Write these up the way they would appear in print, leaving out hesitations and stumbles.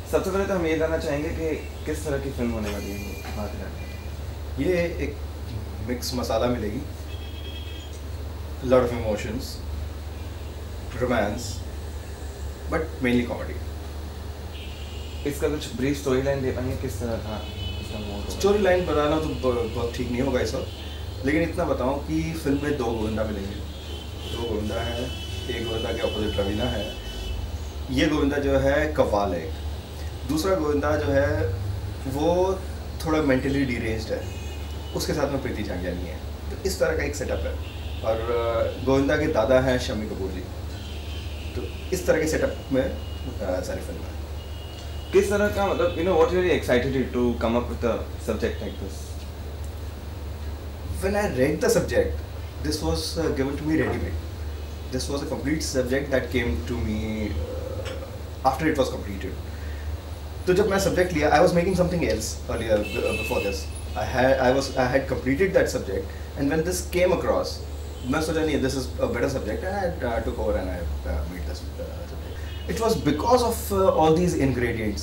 सबसे पहले तो हम ये जानना चाहेंगे कि किस तरह की फिल्म होने वाली है बात करें। ये एक मिक्स मसाला मिलेगी, lot of emotions, romance, but mainly comedy. इसका कुछ ब्रीफ स्टोरी लाइन दे पाएंगे, किस तरह का इसका मोड? स्टोरी लाइन बताना तो बहुत ठीक नहीं होगा इस वक्त, लेकिन इतना बताऊं कि फिल्म में 2 गोविंदा मिलेंगे। 2 गोविंदा है, एक गोविंदा के अपोजिट रवीना है। ये गोविंदा जो है कव्वाल है, दूसरा गोविंदा जो है वो थोड़ा मेंटली डिरेंज्ड है, उसके साथ में प्रीति झांगियानी है। तो इस तरह का एक सेटअप है। और गोविंदा के दादा हैं शम्मी कपूर जी। तो इस तरह के सेटअप में सारी फिल्म है। किस तरह का, मतलब you know what really excited you to come up with a subject like this? When I read the subject, this was given to me ready-made. This was a complete subject that came to me after it was completed. तो जब मैं subject लिया, I was making something else earlier before this. I had completed that subject, and when this came across, मैं सोचा नहीं this is a better subject, and I took over and I made this subject. It was because of all these ingredients,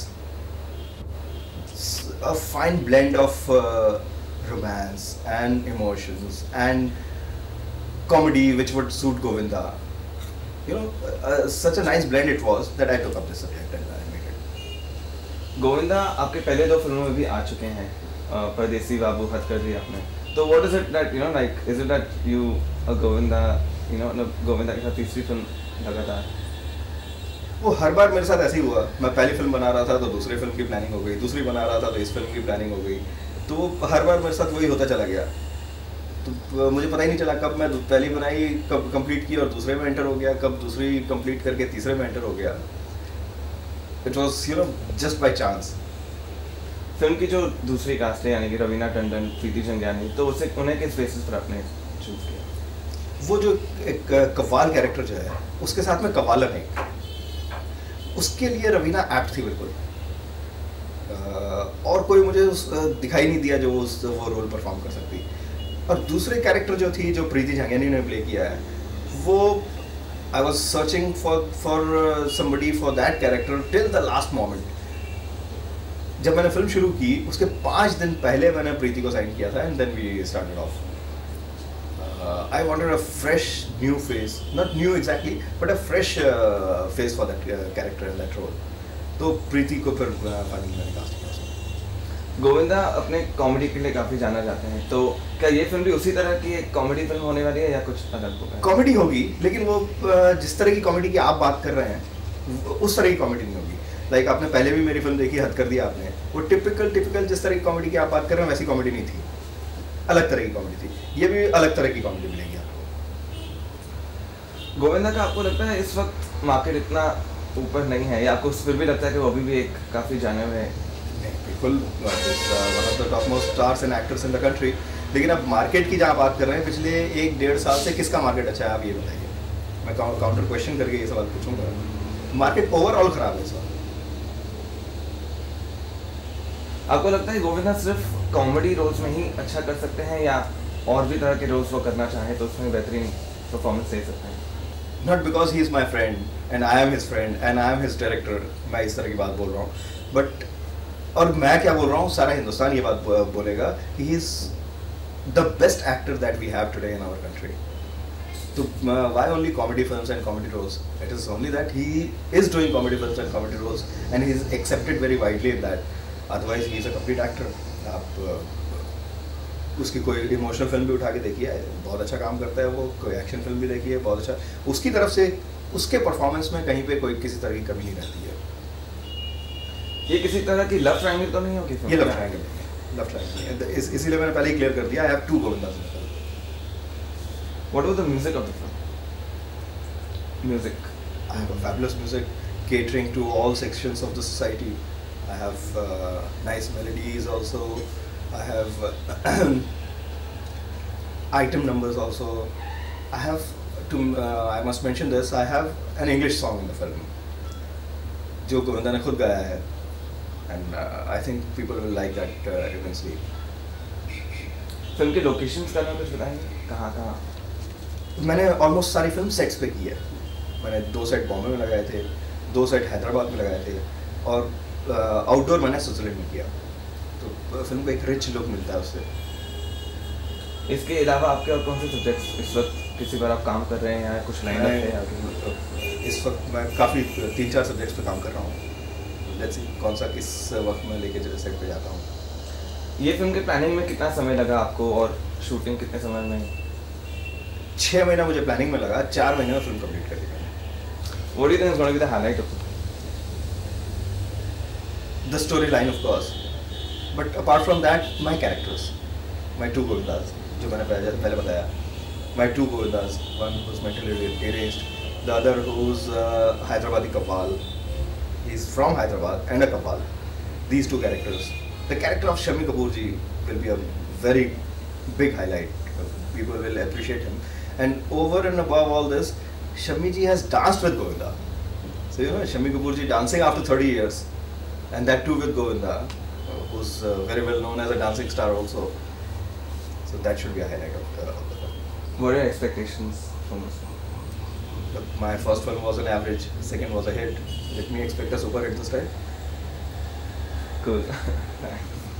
a fine blend of romance and emotions and comedy which would suit Govinda. You know, such a nice blend it was that I took up this subject and I made it. Govinda आपके पहले 2 फिल्मों में भी आ चुके हैं, परदेसी, बाबू, हद कर दी आपने। तो what is it that you know like, is it that you a Govinda, you know Govinda के साथ तीसरी फिल्म लगातार? वो हर बार मेरे साथ ऐसे ही हुआ। मैं पहली फिल्म बना रहा था तो दूसरी फिल्म की प्लानिंग हो गई, दूसरी बना रहा था तो इस फिल्म की प्लानिंग हो गई। तो हर बार मेरे साथ वही होता चला गया। तो मुझे पता ही नहीं चला कब मैं पहली बनाई, कब कंप्लीट की और दूसरे में एंटर हो गया, कब दूसरी कंप्लीट करके तीसरे में एंटर हो गया। It was you know just by chance. Film की जो दूसरी कास्ट है यानी कि रवीना टंडन, प्रीति झंगियानी, तो उसे उन्हें किस बेसिस पर आपने चूज किया? वो जो एक कव्वाल कैरेक्टर जो है उसके साथ में कव्वालन है, उसके लिए रवीना एप्ट थी बिल्कुल। और कोई मुझे दिखाई नहीं दिया जो वो रोल परफॉर्म कर सकती। और दूसरे कैरेक्टर जो थी, जो प्रीति झांगियानी ने प्ले किया है, वो I was searching for somebody for that character till the last moment. जब मैंने फिल्म शुरू की उसके 5 दिन पहले मैंने प्रीति को साइन किया था, and then we started off. I wanted a fresh new face, not new exactly, but a fresh face for that character in that role. तो प्रीति को फिर फाइनली मैंने कास्ट किया। गोविंदा अपने कॉमेडी के लिए काफ़ी जाना जाते हैं, तो क्या ये फिल्म भी उसी तरह की एक कॉमेडी फिल्म होने वाली है या कुछ अलग होगा? कॉमेडी होगी, लेकिन वो जिस तरह की कॉमेडी की आप बात कर रहे हैं उस तरह की कॉमेडी नहीं होगी। लाइक आपने पहले भी मेरी फिल्म देखी, हद कर दिया आपने, वो टिपिकल जिस तरह की कॉमेडी की आप बात कर रहे हैं वैसी कॉमेडी नहीं थी, अलग तरह की कॉमेडी थी। ये भी अलग तरह की कॉमेडी मिलेगी आपको। गोविंदा का आपको लगता है इस वक्त मार्केट इतना ऊपर नहीं है, या आपको फिर भी लगता है कि वो अभी भी एक काफ़ी जाने हुए हैं? बिल्कुल, one of the top most stars and actors in the country. लेकिन अब मार्केट की जहाँ बात कर रहे हैं, पिछले 1-1.5 साल से किसका मार्केट अच्छा है आप ये बताइए। मैं काउंटर क्वेश्चन करके ये सवाल पूछूंगा। मार्केट ओवरऑल खराब है इस वक्त। आपको लगता है गोविंदा सिर्फ कॉमेडी रोल्स में ही अच्छा कर सकते हैं, या और भी तरह के रोल्स वो करना चाहें तो उसमें बेहतरीन परफॉर्मेंस दे सकते हैं? Not because he is my friend and I am his friend and I am his director, मैं इस तरह की बात बोल रहा हूँ, बट और मैं क्या बोल रहा हूँ, सारा हिंदुस्तान ये बात बोलेगा, he is the best actor that we have today in our country. So why only comedy films and comedy roles? It is only that he is doing comedy films and comedy roles and he is accepted very widely in that. Otherwise he is a complete actor. आप उसकी कोई emotional film भी उठा के देखिए, बहुत अच्छा काम करता है वो। कोई एक्शन फिल्म भी देखिए, बहुत अच्छा। उसकी तरफ से उसके परफॉर्मेंस में कहीं पे कोई किसी तरह की कमी नहीं रहती है। ये किसी तरह की लव ट्रायंगल तो नहीं होगी? ये लव ट्रायंगल नहीं है, लव ट्रायंगल नहीं है। इसीलिए मैंने पहले ही क्लियर कर दिया, I have 2 Govindas in the film. What was the music of the film? Music, I have a fabulous music catering to all sections of the society. I have nice melodies also. I have item numbers also. I have I must mention this, I have an English song in the film जो गोविंदा ने खुद गाया है, and I think people will like that immensely. Film के locations का नाम कुछ बताएंगे, कहाँ कहाँ? मैंने ऑलमोस्ट सारी फिल्म सेट्स पे की है। मैंने 2 सेट बॉम्बे में लगाए थे, 2 सेट हैदराबाद में लगाए थे, और आउटडोर मैंने स्विट्जरलैंड में किया, तो फिल्म को एक रिच लुक मिलता है उससे। इसके अलावा आपके और कौन से सब्जेक्ट्स इस वक्त किसी पर आप काम कर रहे हैं या कुछ लाइन अप है आगे? इस वक्त मैं काफ़ी 3-4 सब्जेक्ट्स पे काम कर रहा हूँ। लेट्स सी कौन सा किस वक्त में लेके सेट पे जाता हूँ। ये फिल्म के प्लानिंग में कितना समय लगा आपको और शूटिंग कितने समय में? 6 महीना मुझे प्लानिंग में लगा, 4 महीने में फिल्म कंप्लीट कर दी मैंने। What do you think is going to be the highlight of it? The storyline of course, but apart from that, my characters, my 2 Govindas, जो मैंने पहले बताया, my 2 Govindas, one who's mentally deranged, the other who's Hyderabadi Kapal. He's from Hyderabad and a Kapal. These 2 characters. The character of Shami Kapoor ji will be a very big highlight. People will appreciate him. And over and above all this, Shami ji has danced with Govinda. So you know, Shami Kapoor ji dancing after 30 years. And that too with Govinda, who's very well known as a dancing star also. So that should be a highlight of the film. What are your expectations from this film? My first film was an average, second was a hit. Let me expect a super hit this time. Cool. Thanks.